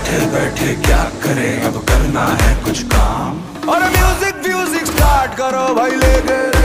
बैठे बैठे क्या करें, अब करना है कुछ काम। और म्यूजिक म्यूजिक स्टार्ट करो भाई लेके